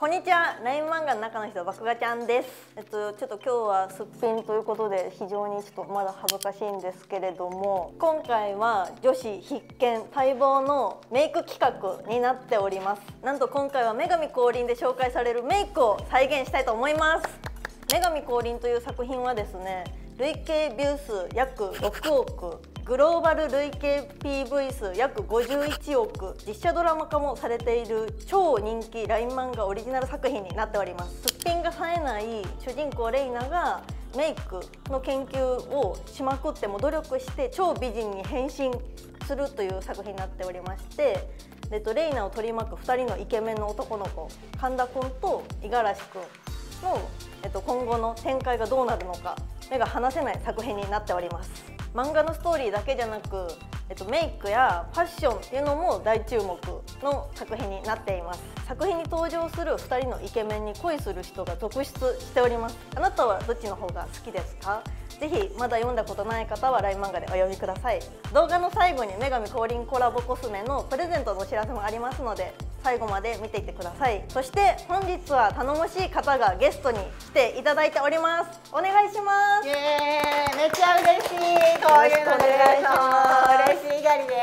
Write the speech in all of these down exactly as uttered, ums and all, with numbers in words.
こんにちは、ライン漫画の中の人、爆画ちゃんです。えっと、ちょっと今日はすっぴんということで非常にちょっとまだ恥ずかしいんですけれども、今回は女子必見待望のメイク企画になっております。なんと今回は女神降臨で紹介されるメイクを再現したいと思います。女神降臨という作品はですね、累計ビュー数約ろくおく、グローバル累計 ピーブイ 数約ごじゅういちおく、実写ドラマ化もされている超人気ライン漫画オリジナル作品になっております。すっぴんが冴えない主人公レイナがメイクの研究をしまくっても努力して超美人に変身するという作品になっておりまして、えっと、レイナを取り巻くふたりのイケメンの男の子、神田くんと五十嵐くんの、えっと、今後の展開がどうなるのか目が離せない作品になっております。漫画のストーリーだけじゃなく、えっと、メイクやファッションっていうのも大注目の作品になっています。作品に登場するふたりのイケメンに恋する人が続出しております。あなたはどっちの方が好きですか？ぜひまだ読んだことない方はライン漫画でお読みください。動画の最後に女神降臨コラボコスメのプレゼントのお知らせもありますので、最後まで見ていってください。そして本日は頼もしい方がゲストに来ていただいております。お願いします。 イエーイ、めっちゃ嬉しい。こういうので嬉しいがりです。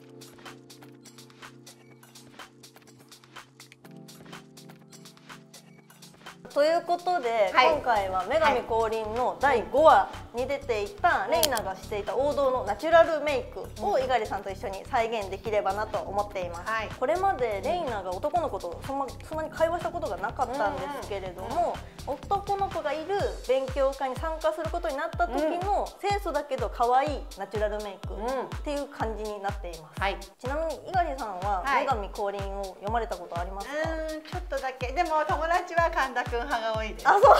ということで、 はい、 今回は女神降臨のだいごわに出ていたレイナがしていた王道のナチュラルメイクを猪狩さんと一緒に再現できればなと思っています。はい、これまでレイナが男の子とそんな、そんなに会話したことがなかったんですけれども、男の子がいる勉強会に参加することになった時の清楚だけど可愛いナチュラルメイクっていう感じになっています。はい、ちなみに猪狩さんは女神降臨を読まれたことありますか？ うん、ちょっとだけ。でも友達は神田くん派が多いです。 あ、そう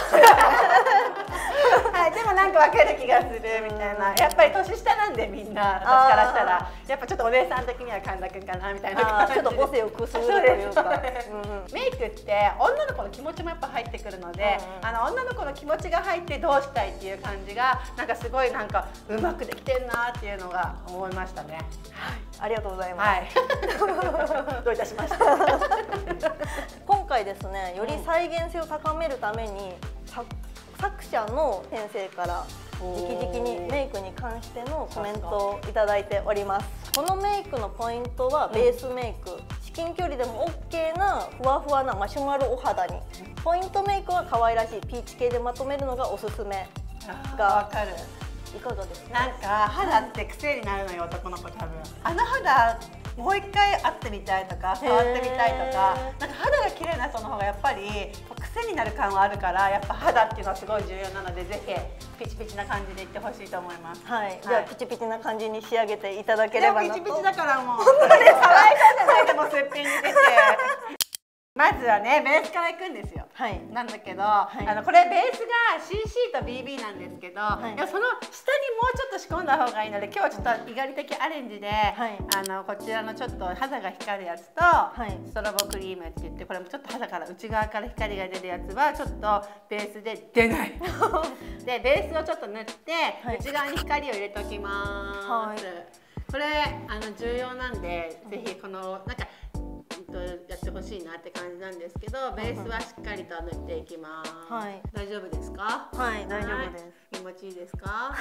はい、でもなんかわかる気がするみたいな。やっぱり年下なんでみんな、私からしたらやっぱちょっとお姉さん的には神田くんかなみたいな感じ。 ちょっと母性をくすぐるというか。 メイクって女の子の気持ちもやっぱ入ってくるので、あの女の子の気持ちが入ってどうしたいっていう感じがなんかすごいなんかうまくできてんなっていうのが思いましたね。 はい、ありがとうございます。はい、 どういたしました。 今回ですね、より再現性を高めるために作者の先生から直々にメイクに関してのコメントをいただいております。このメイクのポイントはベースメイク、至近距離でも オーケー なふわふわなマシュマロお肌に、ポイントメイクは可愛らしいピーチ系でまとめるのがおすすめが。 わかる。 いかがですか？ なんか肌って癖になるのよ、男の子多分。あの肌もう一回会ってみたいとか触ってみたいとか、なんか肌が綺麗な人の方がやっぱり癖になる感はあるから、やっぱ肌っていうのはすごい重要なので、ぜひピチピチな感じでいってほしいと思います。 はい、ではピチピチな感じに仕上げていただければなと。 ピチピチだからもう本当に爽やかじゃないでもすっぴんに出て。まずはね、ベースからいくんですよ。はい、なんだけど、はい、あのこれベースが シーシー と ビービー なんですけど、はい、その下にもうちょっと仕込んだ方がいいので、今日はちょっと猪狩的アレンジで、はい、あのこちらのちょっと肌が光るやつと、はい、ストロボクリームって言って、これもちょっと肌から内側から光が出るやつはちょっとベースで出ない。でベースをちょっと塗って、はい、内側に光を入れておきます。はい、これあの重要なんで、ぜひこのなんかやってほしいなって感じなんですけど、ベースはしっかりと塗っていきます。はい、大丈夫ですか？ はい、大丈夫です。 気持ちいいですか？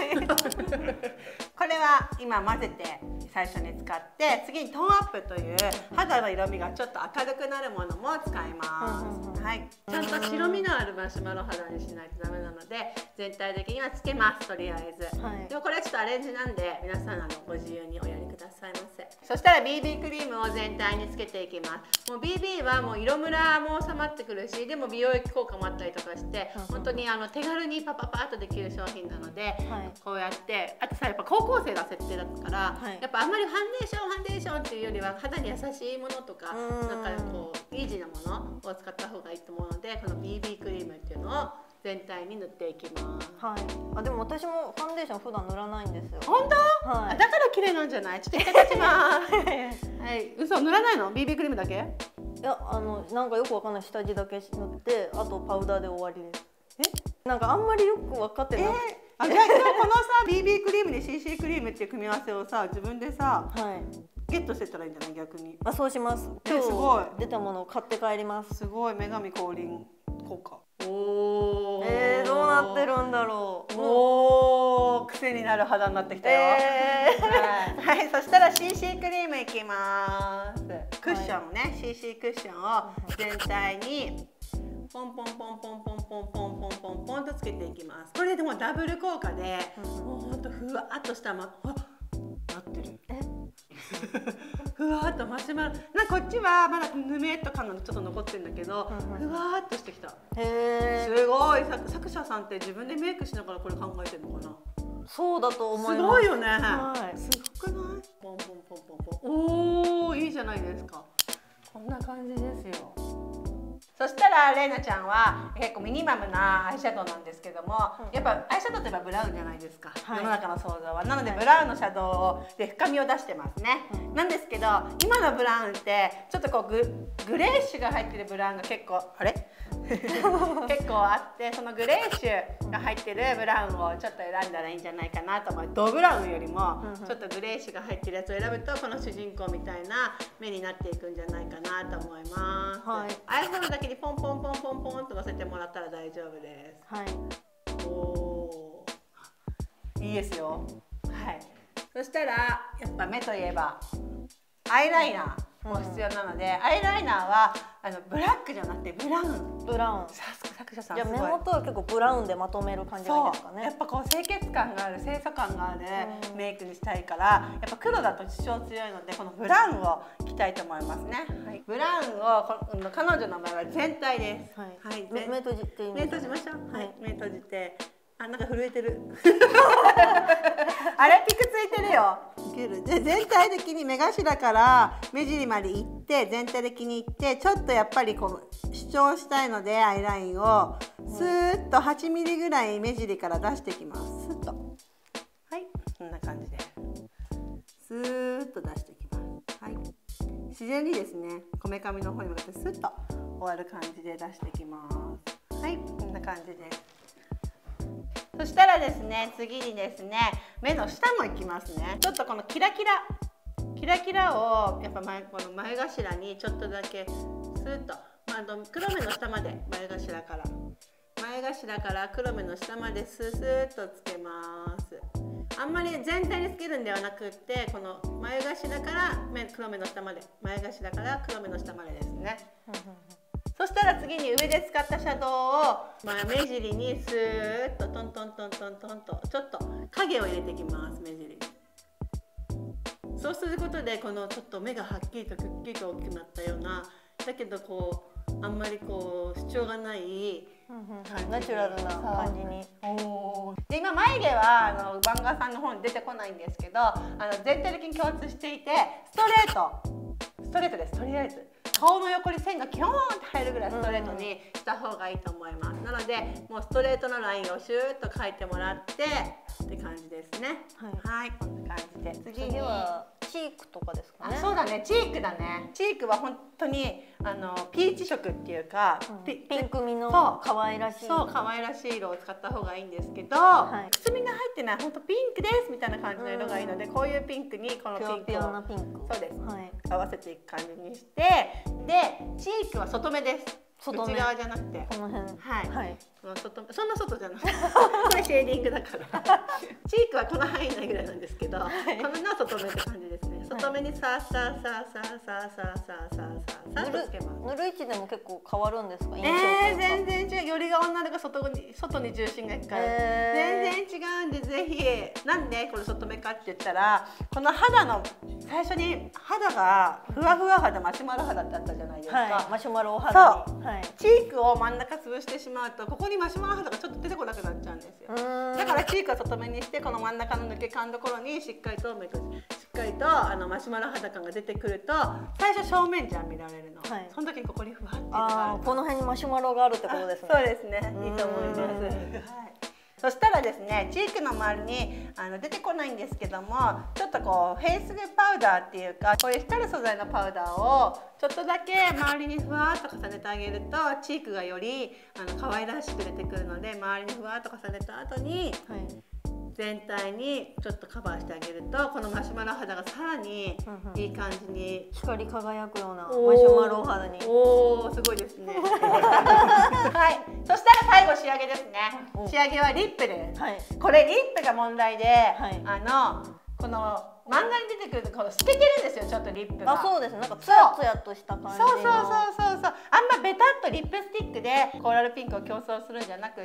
これは今混ぜて最初に使って、次にトーンアップという肌の色味がちょっと明るくなるものも使います。はい、ちゃんと白みのあるマシュマロ肌にしないとダメなので、全体的にはつけます。とりあえず。はい、でもこれはちょっとアレンジなんで、皆さんあのご自由におやりくださいませ。そしたら ビービー クリームを全体につけていきます。もう ビービー はもう色ムラも収まってくるし、でも美容液効果もあったりとかして、本当にあの手軽にパパパッとできる商品なので、はい、こうやって、あとさやっぱ高校生が設定だから、はい、やっぱあんまりファンデーションファンデーションっていうよりは肌に優しいものとか、なんかこうイージーなものを使った方がいいと思うので、この ビービー クリームっていうのを全体に塗っていきます。 はい。あ、でも私もファンデーション普段塗らないんですよ。 本当？はい。だから綺麗なんじゃない？ちょっと一回立ちます。はい。嘘、塗らないの？ビービー クリームだけ？ いや、あのなんかよくわかんない下地だけ塗って、あとパウダーで終わりです。え？なんかあんまりよく分かってない。えーあ、じゃあ今日このさ ビービー クリームに シーシー クリームっていう組み合わせをさ自分でさ、はい、 ゲットしてたらいいんじゃない逆に。 あ、そうします。今すごい日出たものを買って帰ります。 すごい女神降臨効果。おー、 えー、どうなってるんだろう。 おー、癖になる肌になってきたよ。 えー、はい、はい、そしたら シーシー クリームいきます。クッションをね、はい、シーシー クッションを全体にポンポンポンポンポンポンポンポンポンポンとつけていきます。これでもダブル効果で、もうほんとふわっとしたま、あ、なってる。えふわーっとマシュマロ、なんかこっちはまだぬめっと感がちょっと残ってるんだけど、うんうん、ふわーっとしてきた。へー、すごい。作者さんって自分でメイクしながらこれ考えてるのかな。 そうだと思います。 すごいよね。 はい、 すごくない？ポンポンポンポンポン。おー、いいじゃないですか。こんな感じですよ。そしたらレイナちゃんは結構ミニマムなアイシャドウなんですけども、うん、やっぱアイシャドウといえばブラウンじゃないですか、はい、世の中の想像は。なのでブラウンのシャドウで深みを出してますね、うん、なんですけど今のブラウンってちょっとこう グ, グレーッシュが入ってるブラウンが結構あれ結構あって、そのグレーッシュが入ってるブラウンをちょっと選んだらいいんじゃないかなと思う。ドブラウンよりもちょっとグレーッシュが入ってるやつを選ぶとこの主人公みたいな目になっていくんじゃないかなと思います、はい、iPhone だけにポンポンポンポンポンと乗せてもらったら大丈夫です。はい、おー、いいですよ。はい、そしたらやっぱ目といえばアイライナーも必要なので、うん、アイライナーはあのブラックじゃなくてブラウン。 ブラウン。 作者さんじゃあ目元は結構ブラウンでまとめる感じなんですかね。 やっぱこう清潔感がある、清楚感があるメイクにしたいから、やっぱ黒だと主張強いのでこのブラウンを着たいと思いますね。はい、ブラウンをこ彼女の場合は全体です。はい。はい、 目閉じていいんですか？ 目閉じましょう。はい、目閉じて。あ、なんか震えてる。あれピクついてるよ。で全体的に目頭から目尻までいって全体的にいってちょっとやっぱりこう主張したいのでアイラインをスーッとはちミリぐらい目尻から出してきます。スッと、はい、こんな感じでスーッと出してきます。はい、自然にですね、こめかみの方に向かってスッと終わる感じで出してきます。はい、こんな感じです。そしたらですね、次にですね、目の下もいきますね。ちょっとこのキラキラキラキラをやっぱ前この前頭にちょっとだけスーッと、まあ、黒目の下まで前頭から前頭から黒目の下までスースーッとつけます。あんまり全体につけるんではなくってこの前頭から目黒目の下まで前頭から黒目の下までですね。そしたら次に上で使ったシャドウを、まあ、目尻にスーッとトントントントントンとちょっと影を入れていきます。目尻にそうすることでこのちょっと目がはっきりとくっきりと大きくなったような、だけどこうあんまりこう主張がないナチュラルな感じに。 おで今眉毛はあのバンガーさんの方に出てこないんですけど、あの全体的に共通していてストレートストレートです。とりあえず顔の横に線がキョーンって入るぐらいストレートにした方がいいと思います。なのでもうストレートのラインをシューッと描いてもらってって感じですね。はい、はい、こんな感じで。 次にはチークとかですかね。 あ、そうだね、チークだね。チークは本当にあのピーチ色っていうか、 うん、ピ, ピンクみの可愛らしいそう可愛らしい色を使った方がいいんですけど、はい、くすみが入ってない本当ピンクですみたいな感じの色がいいので、こういうピンクにこのピンクをピュアなピンク、 そうです、 はい、 合わせていく感じにして、でチークは外目です。内側じゃなくてこの辺、 はい、 はい、 この外そんな外じゃないこれシェーディングだからチークはこの範囲内ぐらいなんですけど、はい、この辺が外目って感じですね。外目にさあさあさあさあさあさあさあさあさあさあつけます。 塗る位置でも結構変わるんですか？ えー、全然違う。よりが女の子が外に外に重心がいくから、えー、全然違うんで、ぜひなんでこれ外目かって言ったら、この肌の最初に肌がふわふわ肌マシュマロ肌ってあったじゃないですか、 はい、マシュマロ肌に、 はい、チークを真ん中潰してしまうとここにマシュマロ肌がちょっと出てこなくなっちゃうんですよ。だからチークは外目にしてこの真ん中の抜け感のところにしっかりと目閉じしっかりとあのマシュマロ肌感が出てくると、最初正面じゃん見られるの、はい、その時にここにふわってあーこの辺にマシュマロがあるってことですね。 そうですね、いいと思います。はい、そしたらですね、チークの周りにあの出てこないんですけども、ちょっとこうフェイスパウダーっていうかこういう光る素材のパウダーをちょっとだけ周りにふわっと重ねてあげると、チークがよりあの可愛らしく出てくるので、周りにふわっと重ねた後に、はい、 全体にちょっとカバーしてあげると、このマシュマロ肌がさらにいい感じに光り輝くようなマシュマロ肌に。 おお、すごいですね。はい、そしたら最後仕上げですね。仕上げはリップです。はい、これリップが問題で、はい、あのこの漫画に出てくるとこの透けてるんですよ、ちょっとリップが。 あ、そうですね。なんかツヤツヤとした感じの。 そうそうそうそうそう。あんまベタっとリップスティックでコーラルピンクを競争するんじゃなくって、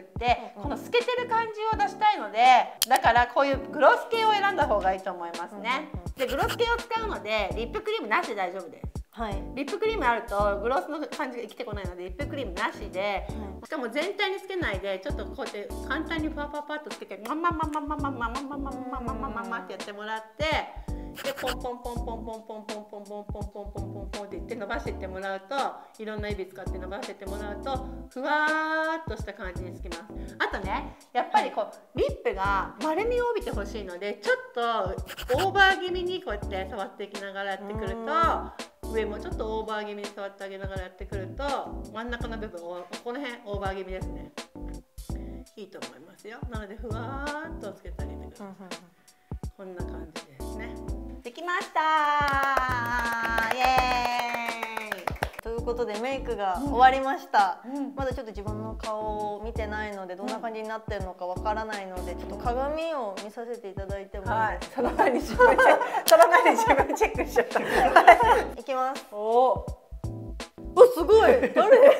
うん、この透けてる感じを出したいので、だからこういうグロス系を選んだ方がいいと思いますね。うんうんうん、でグロス系を使うのでリップクリームなしで大丈夫です。はい、リップクリームあるとグロスの感じが生きてこないのでリップクリームなしで、うん、しかも全体につけないでちょっとこうやって簡単にパパパッとつけてマンマンマンマンマンマンマンマンマンマンマンマンマンマンマンマンってやってもらって、でポンポンポンポンポンポンポンポンポンポンポンポンポンポンポンっていって伸ばしていってもらうと、いろんな指使って伸ばしていってもらうとふわーっとした感じにつきます。あとね、やっぱりこうリップが丸みを帯びてほしいので、ちょっとオーバー気味にこうやって触っていきながらやってくると、上もちょっとオーバー気味に触ってあげながらやってくると、真ん中の部分この辺オーバー気味ですね。いいと思いますよ。なのでふわーっとつけてあげてください。こんな感じですね。できました。イエーイ。 ということでメイクが終わりました。うん、まだちょっと自分の顔を見てないのでどんな感じになってるのかわからないので、ちょっと鏡を見させていただいてもいいですか？ はい、その前に自分でその前に自分チェックしちゃった。 いきます。 おお。 お、すごい。誰？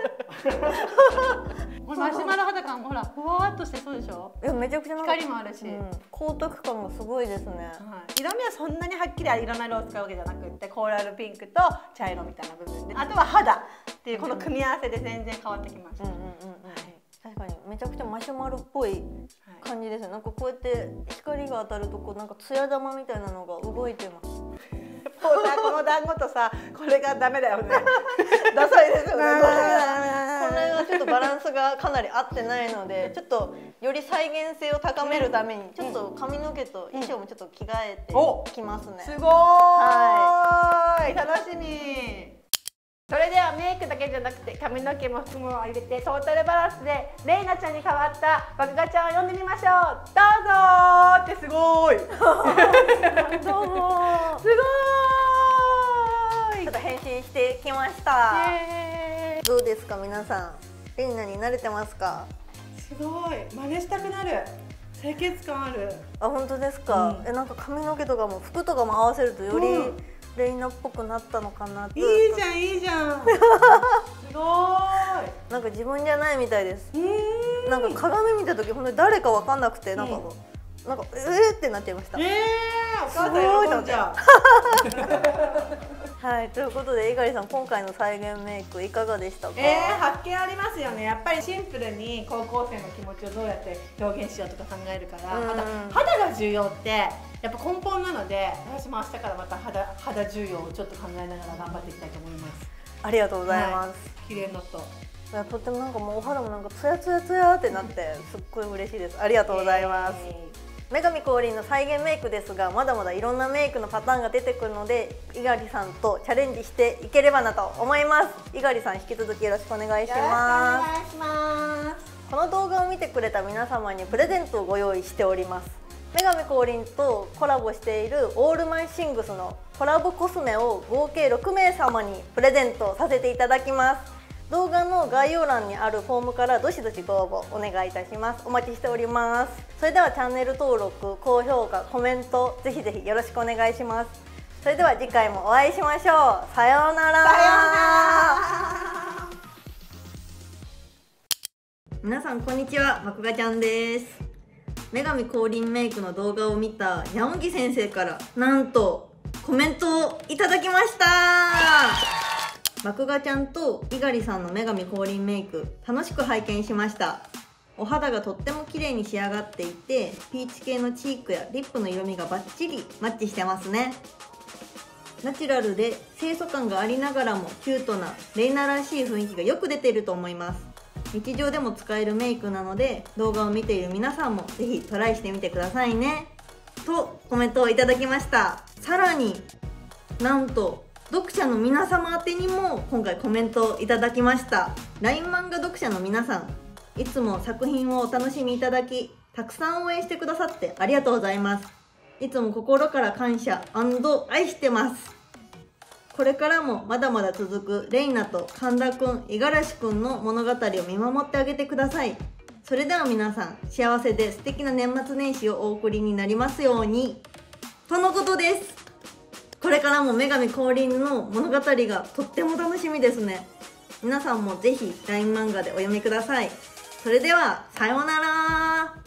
マシュマロ肌感もほらふわっとしてそうでしょ。 いや、めちゃくちゃ光もあるし、 うん、光沢感がすごいですね。 はい、色味はそんなにはっきり色の色を使うわけじゃなくって、コーラルピンクと茶色みたいな部分で、あとは肌っていうこの組み合わせで全然変わってきました。 確かにめちゃくちゃマシュマロっぽい感じですね。はい、なんかこうやって光が当たるとこうなんか艶玉みたいなのが動いてます。 この団子とさ、これがダメだよね。ダサいですよね。これはちょっとバランスがかなり合ってないので、ちょっとより再現性を高めるためにちょっと髪の毛と衣装もちょっと着替えてきますね。 すごーい。はい、楽しみ。それではメイクだけじゃなくて髪の毛も服も入れてトータルバランスでレイナちゃんに変わった爆ガちゃんを呼んでみましょう。どうぞーってすごーい。 どうもすごーい。 ちょっと変身してきました。どうですか皆さん、レイナに慣れてますか？ すごい、真似したくなる。清潔感ある。 あ、本当ですか？うん、え、なんか髪の毛とかも服とかも合わせるとより、うん、レイナっぽくなったのかなって。 いいじゃんいいじゃん。すごーい。 なんか自分じゃないみたいです。なんか鏡見た時本当に誰かわかんなくて、なんか、うん、なんかえーってなっちゃいました。 ええー、お母さん喜んじゃう。 はい、ということで猪狩さん、今回の再現メイクいかがでしたか？ えー、発見ありますよね。やっぱりシンプルに高校生の気持ちをどうやって表現しようとか考えるから、また肌が重要ってやっぱ根本なので、私も明日からまた肌肌重要をちょっと考えながら頑張っていきたいと思います。 ありがとうございます。はい、 綺麗になった。 いや、とってもなんかもうお肌もなんかツヤツヤツヤってなってすっごい嬉しいです。ありがとうございます。えー女神降臨の再現メイクですが、まだまだいろんなメイクのパターンが出てくるので、猪狩さんとチャレンジしていければなと思います。猪狩さん、引き続きよろしくお願いします。 よろしくお願いします。 この動画を見てくれた皆様にプレゼントをご用意しております。女神降臨とコラボしているオールマイシングスのコラボコスメを合計ろくめいさまにプレゼントさせていただきます。動画の概要欄にあるフォームからどしどしご応募お願いいたします。お待ちしております。それではチャンネル登録、高評価、コメントぜひぜひよろしくお願いします。それでは次回もお会いしましょう。さようなら。 さようなら。 皆さんこんにちは、まくがちゃんです。女神降臨メイクの動画を見た山木先生からなんとコメントをいただきました。まくがちゃんと猪狩さんの女神降臨メイク楽しく拝見しました。お肌がとっても綺麗に仕上がっていて、ピーチ系のチークやリップの色味がバッチリマッチしてますね。ナチュラルで清楚感がありながらもキュートなレイナらしい雰囲気がよく出ていると思います。日常でも使えるメイクなので、動画を見ている皆さんもぜひトライしてみてくださいねとコメントをいただきました。さらになんと読者の皆様宛てにも今回コメントをいただきました。 ライン 漫画読者の皆さん、いつも作品をお楽しみいただきたくさん応援してくださってありがとうございます。いつも心から感謝&愛してます。これからもまだまだ続くレイナと神田くん、五十嵐くんの物語を見守ってあげてください。それでは皆さん、幸せで素敵な年末年始をお送りになりますようにとのことです。これからも女神降臨の物語がとっても楽しみですね。皆さんもぜひ ライン 漫画でお読みください。それではさようなら。